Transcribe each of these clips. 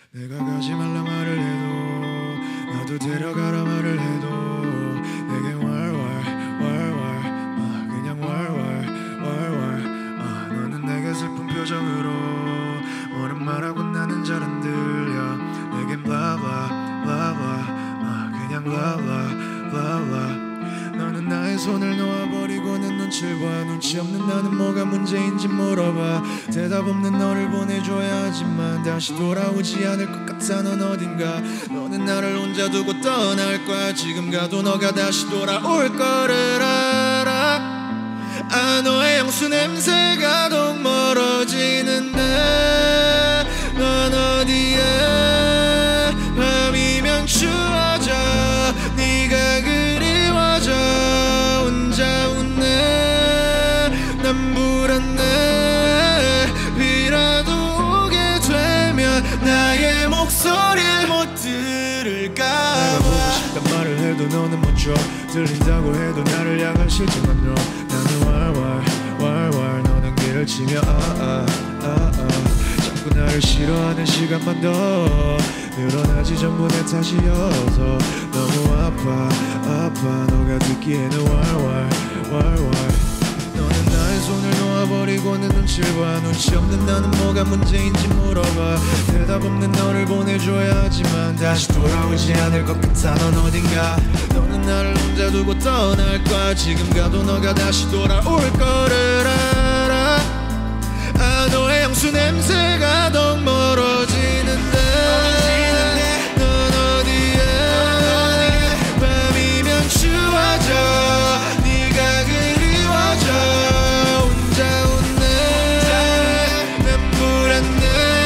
내가 가지 말라 말을 해도 나도 데려가라 말을 해도 내게 왈왈 그냥 왈왈 너는 내게 슬픈 표정으로 뭐는 말하고 나는 잘 안 들려 내겐 블라블라 그냥 블라블라 너는 나의 손을 놓아버리고 내 눈치를 봐 눈치 없는 나는 뭐가 문제인지 물어봐 대답 없는 너를 보내줘야 하지만 다시 돌아오지 않을 것 같아 넌 어딘가 너는 나를 혼자 두고 떠날 거야 지금 가도 너가 다시 돌아올 거를 알아 너의 향수 냄새가 더욱 멀어지는데 넌 어디에 밤이면 추워져 네가 그리워져 혼자 웃네 난 불안해 비라도 오게 되면 나의 목소리를 못 들을까 내가 보고 싶단 말을 해도 너는 못 줘 들린다고 해도 나를 향한 실증만 줘 나는 왈왈 너는 길을 치며 자꾸 나를 싫어하는 시간만 더 늘어나지 전부 내 탓이어서 너무 아파 너가 듣기에는 왈왈 너는 나의 손을 놓아버리고 내 눈치를 봐 눈치 없는 나는 뭐가 문제인지 물어봐 대답 없는 너를 보내줘야 하지만 다시 돌아오지 않을 것 같아 넌 어딘가 너는 나를 혼자 두고 떠날 거야 지금 가도 너가 다시 돌아올 거를 알아 너의 향수 냄새가 더욱 멀어지는데 넌 어디에 밤이면 추워져 네가 그리워져 혼자 웃네 난 불안해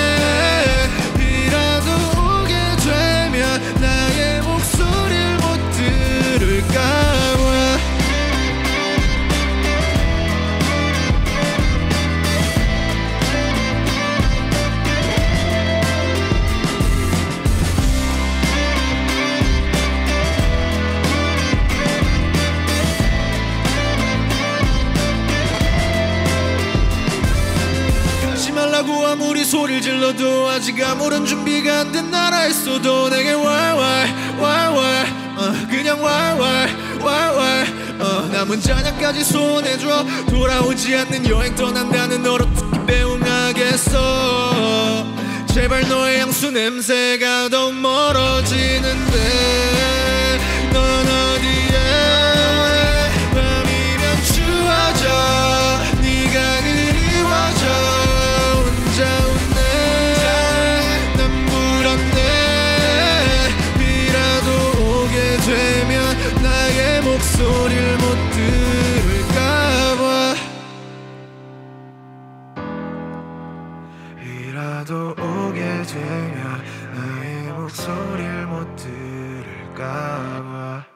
비라도 오게 되면 나의 목소리를 못 들을까 봐 말라고 아무리 소리를 질러도 아직 아무런 준비가 안 된 나라 했어도 내게 왈왈 그냥 왈왈 남은 저녁까지 소원해줘 돌아오지 않는 여행 떠난다는 너로 어떻게 배웅하겠어 제발 너의 향수 냄새가 더욱 멀어지는데 넌 어디에 밤이면 추워져 네가 그리워져 혼자 웃네 난 불안해 비라도 오게 되면 나의 목소리를 못 들을까봐 비라도 오게 되면 나의 목소리를 못 들을까봐